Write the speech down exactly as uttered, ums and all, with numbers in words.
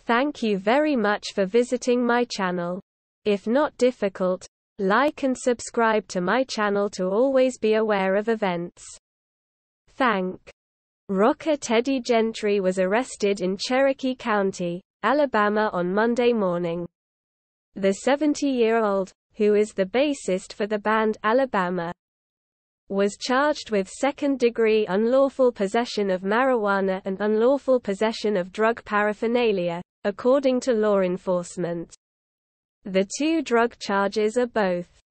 Thank you very much for visiting my channel. If not difficult, like and subscribe to my channel to always be aware of events. Thank. Rocker Teddy Gentry was arrested in Cherokee County, Alabama on Monday morning. The seventy-year-old, who is the bassist for the band Alabama, was charged with second-degree unlawful possession of marijuana and unlawful possession of drug paraphernalia, according to law enforcement. The two drug charges are both